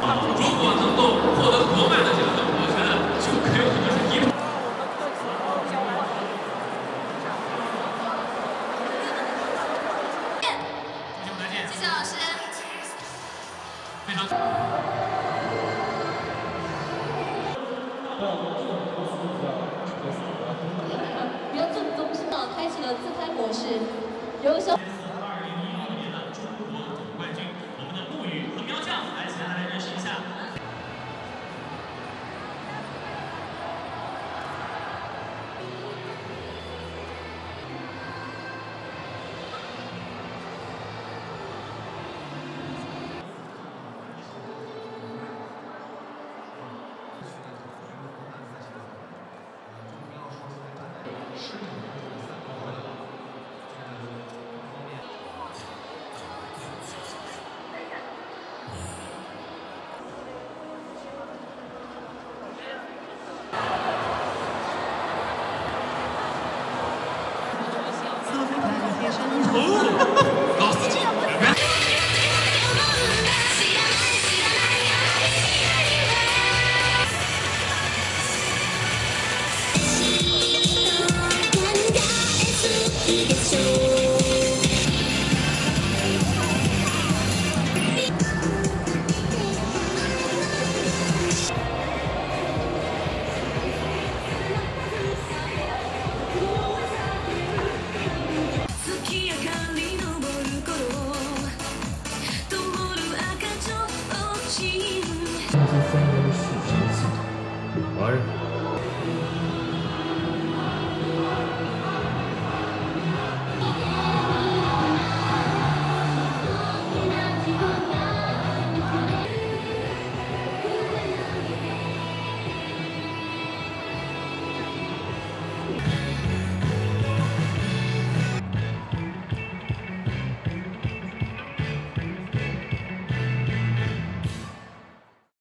如果能够获得国漫的这个等级，我觉得就很有可能是一流。 谢谢老师。 非常。 比较正宗是吗？开启了自拍模式，有小。 2016年的中国总冠军，我们的陆羽和苗将来，请大家来认识一下。老司机。 这是三国的史前系统，华人。